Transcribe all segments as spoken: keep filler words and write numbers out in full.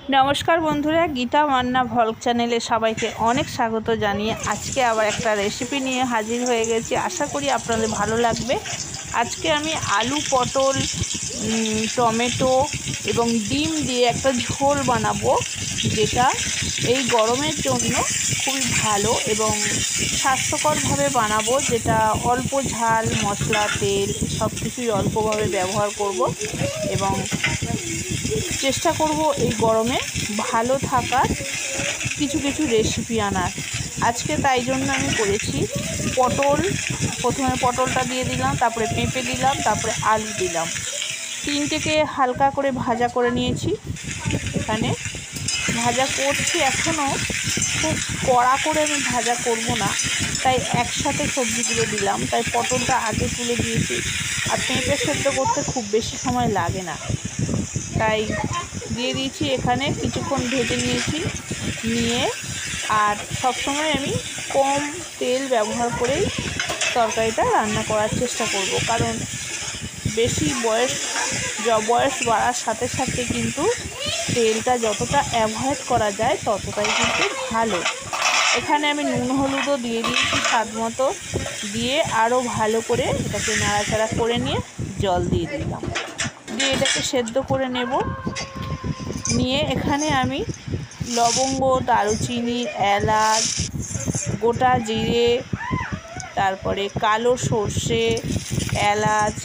नमस्कार बंधुरा gitamannavlog चैनेले सबाइके अनेक स्वागत जानिए आज के आबार एक रेसिपि निये हाजिर हो गेছি। आशा करी आपनादेर भालो लागबे। आज के आमी आलू पटल टमेटो एवं डिम दिए एक झोल बानाबो, जेटा এই গরমের জন্য খুবই ভালো এবং স্বাস্থ্যকরভাবে বানাবো, যেটা অল্প ঝাল মশলা তেল সব কিছুই অল্পভাবে ব্যবহার করব এবং চেষ্টা করব এই গরমে ভালো থাকার কিছু কিছু রেসিপি আনার। আজকে তাই জন্য আমি করেছি পটল, প্রথমে পটলটা দিয়ে দিলাম, তারপরে পেঁপে দিলাম, তারপরে আলু দিলাম। তিনটেকে হালকা করে ভাজা করে নিয়েছি। এখানে ভাজা করছি, এখনও খুব কড়া করে আমি ভাজা করব না, তাই একসাথে সবজিগুলো দিলাম। তাই পটলটা আগে তুলে দিয়েছি, আর পেঁপে সেদ্ধ করতে খুব বেশি সময় লাগে না, তাই দিয়ে দিয়েছি। এখানে কিছুক্ষণ ভেজে নিয়েছি নিয়ে, আর সবসময় আমি কম তেল ব্যবহার করেই তরকারিটা রান্না করার চেষ্টা করব, কারণ বেশি বয়স বয়স বাড়ার সাথে সাথে কিন্তু তেলটা যতটা অ্যাভয়েড করা যায় ততটাই কিন্তু ভালো। এখানে আমি নুন হলুদও দিয়ে দিয়েছি স্বাদ মতো, দিয়ে আরও ভালো করে এটাকে নাড়াচাড়া করে নিয়ে জল দিয়ে দিলাম, দিয়ে এটাকে সেদ্ধ করে নেব। নিয়ে এখানে আমি লবঙ্গ, দারুচিনি, এলাচ, গোটা জিরে, তারপরে কালো সর্ষে, এলাচ,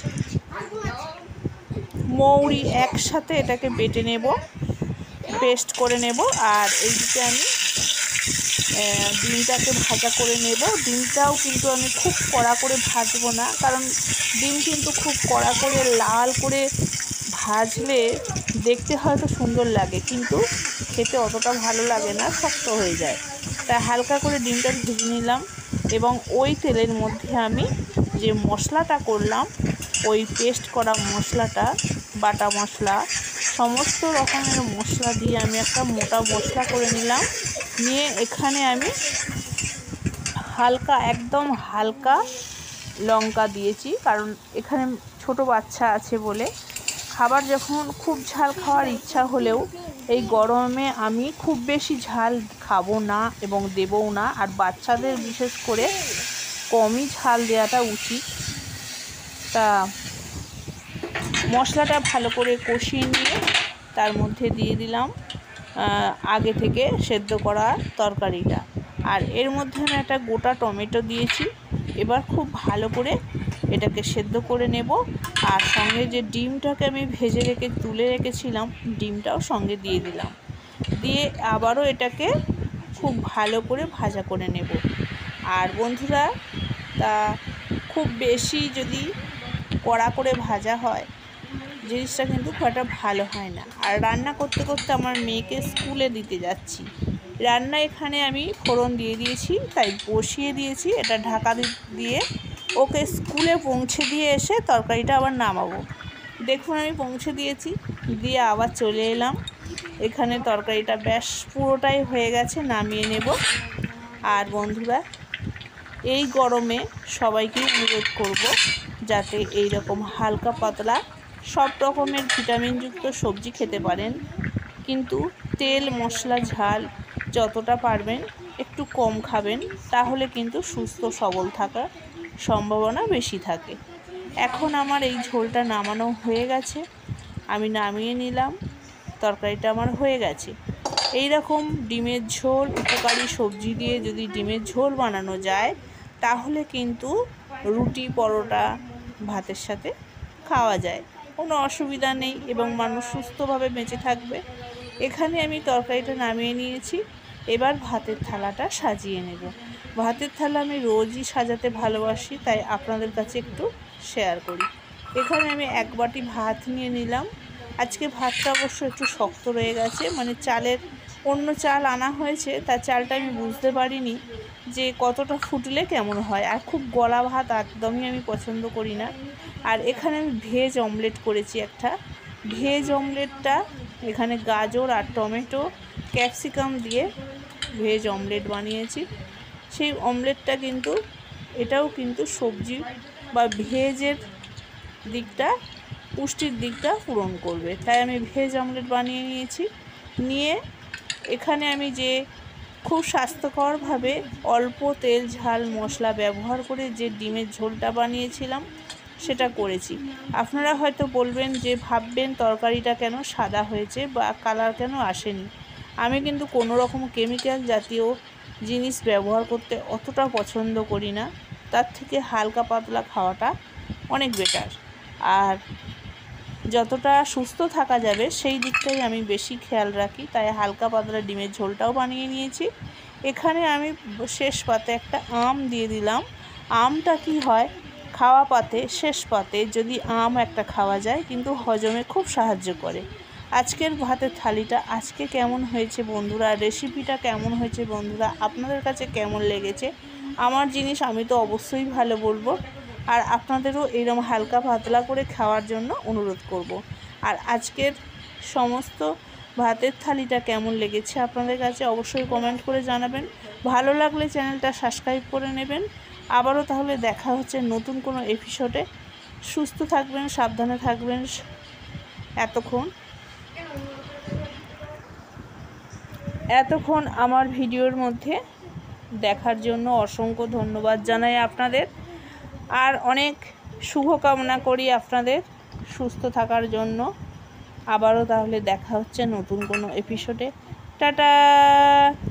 মৌরি একসাথে এটাকে বেটে নেব, পেস্ট করে নেব। আর এইদিকে আমি ডিমটাকে ভাজা করে নেব। ডিমটাও কিন্তু আমি খুব কড়া করে ভাজবো না, কারণ ডিম কিন্তু খুব কড়া করে লাল করে ভাজলে দেখতে হয়তো সুন্দর লাগে, কিন্তু খেতে অতটা ভালো লাগে না, শক্ত হয়ে যায়। তাই হালকা করে ডিমটা ভেজে নিলাম এবং ওই তেলের মধ্যে আমি যে মশলাটা করলাম, ওই পেস্ট করা মশলাটা, বাটা মশলা, সমস্ত রকমের মশলা দিয়ে আমি একটা মোটা মশলা করে নিলাম। নিয়ে এখানে আমি হালকা, একদম হালকা লঙ্কা দিয়েছি, কারণ এখানে ছোট বাচ্চা আছে বলে খাবার যখন খুব ঝাল খাওয়ার ইচ্ছা হলেও এই গরমে আমি খুব বেশি ঝাল খাবো না এবং দেবও না। আর বাচ্চাদের বিশেষ করে কমই ঝাল দেওয়াটা উচিত। তা মশলাটা ভালো করে কষিয়ে নিয়ে তার মধ্যে দিয়ে দিলাম আগে থেকে সেদ্ধ করা তরকারিটা, আর এর মধ্যে আমি একটা গোটা টমেটো দিয়েছি। এবার খুব ভালো করে এটাকে সেদ্ধ করে নেব, আর সঙ্গে যে ডিমটাকে আমি ভেজে রেখে তুলে রেখেছিলাম, ডিমটাও সঙ্গে দিয়ে দিলাম। দিয়ে আবারও এটাকে খুব ভালো করে ভাজা করে নেব। আর বন্ধুরা, তা খুব বেশি যদি কড়া করে ভাজা হয় জিনিসটা কিন্তু খুব একটা ভালো হয় না। আর রান্না করতে করতে আমার মেয়েকে স্কুলে দিতে যাচ্ছি, রান্না এখানে আমি ফোড়ন দিয়ে দিয়েছি, তাই বসিয়ে দিয়েছি। এটা ঢাকা দিয়ে ওকে স্কুলে পৌঁছে দিয়ে এসে তরকারিটা আবার নামাবো। দেখুন আমি পৌঁছে দিয়েছি, দিয়ে আবার চলে এলাম। এখানে তরকারিটা বেশ পুরোটাই হয়ে গেছে, নামিয়ে নেব। আর বন্ধুরা, এই গরমে সবাইকেই অনুরোধ করব যাতে এই রকম হালকা পাতলা সব রকমের ভিটামিনযুক্ত সবজি খেতে পারেন, কিন্তু তেল মশলা ঝাল যতটা পারবেন একটু কম খাবেন, তাহলে কিন্তু সুস্থ সবল থাকার সম্ভাবনা বেশি থাকে। এখন আমার এই ঝোলটা নামানো হয়ে গেছে, আমি নামিয়ে নিলাম। তরকারিটা আমার হয়ে গেছে। এই রকম ডিমের ঝোল, উপকারী সবজি দিয়ে যদি ডিমের ঝোল বানানো যায়, তাহলে কিন্তু রুটি পরোটা ভাতের সাথে খাওয়া যায়, কোনো অসুবিধা নেই এবং মানুষ সুস্থভাবে বেঁচে থাকবে। এখানে আমি তরকারিটা নামিয়ে নিয়েছি, এবার ভাতের থালাটা সাজিয়ে নেব। ভাতের থালা আমি রোজই সাজাতে ভালোবাসি, তাই আপনাদের কাছে একটু শেয়ার করি। এখানে আমি এক বাটি ভাত নিয়ে নিলাম। আজকে ভাতটা অবশ্য একটু শক্ত রয়ে গেছে, মানে চালের অন্য চাল আনা হয়েছে, তার চালটা আমি বুঝতে পারিনি যে কতটা ফুটলে কেমন হয়। আর খুব গলা ভাত একদমই আমি পছন্দ করি না। আর এখানে আমি ভেজ অমলেট করেছি একটা। ভেজ অমলেটটা এখানে গাজর আর টমেটো ক্যাপসিকাম দিয়ে ভেজ অমলেট বানিয়েছি। সেই অমলেটটা কিন্তু, এটাও কিন্তু সবজি বা ভেজের দিকটা, পুষ্টির দিকটা পূরণ করবে, তাই আমি ভেজ অমলেট বানিয়ে নিয়েছি। নিয়ে এখানে আমি যে খুব স্বাস্থ্যকরভাবে অল্প তেল ঝাল মশলা ব্যবহার করে যে ডিমের ঝোলটা বানিয়েছিলাম সেটা করেছি। আপনারা হয়তো বলবেন যে ভাববেন তরকারিটা কেন সাদা হয়েছে বা কালার কেন আসেনি। আমি কিন্তু কোনো রকম কেমিক্যাল জাতীয় জিনিস ব্যবহার করতে অতটা পছন্দ করি না, তার থেকে হালকা পাতলা খাওয়াটা অনেক বেটার। আর যতটা সুস্থ থাকা যাবে সেই দিকটাই আমি বেশি খেয়াল রাখি, তাই হালকা পাতলা ডিমের ঝোলটাও বানিয়ে নিয়েছি। এখানে আমি শেষ পাতে একটা আম দিয়ে দিলাম। আমটা কি হয়, খাওয়া পাতে শেষ পাতে যদি আম একটা খাওয়া যায় কিন্তু হজমে খুব সাহায্য করে। আজকের ভাতের থালিটা আজকে কেমন হয়েছে বন্ধুরা, রেসিপিটা কেমন হয়েছে বন্ধুরা, আপনাদের কাছে কেমন লেগেছে? আমার জিনিস আমি তো অবশ্যই ভালো বলবো, আর আপনাদেরও এরকম হালকা পাতলা করে খাওয়ার জন্য অনুরোধ করব। আর আজকের সমস্ত ভাতের থালিটা কেমন লেগেছে আপনাদের কাছে অবশ্যই কমেন্ট করে জানাবেন। ভালো লাগলে চ্যানেলটা সাবস্ক্রাইব করে নেবেন। আবারও তাহলে দেখা হচ্ছে নতুন কোনো এপিসোডে। সুস্থ থাকবেন, সাবধানে থাকবেন। এতক্ষণ এতক্ষণ আমার ভিডিওর মধ্যে দেখার জন্য অসংখ্য ধন্যবাদ জানাই আপনাদের, আর অনেক শুভকামনা করি আপনাদের সুস্থ থাকার জন্য। আবারও তাহলে দেখা হচ্ছে নতুন কোনো এপিসোডে। টাটা।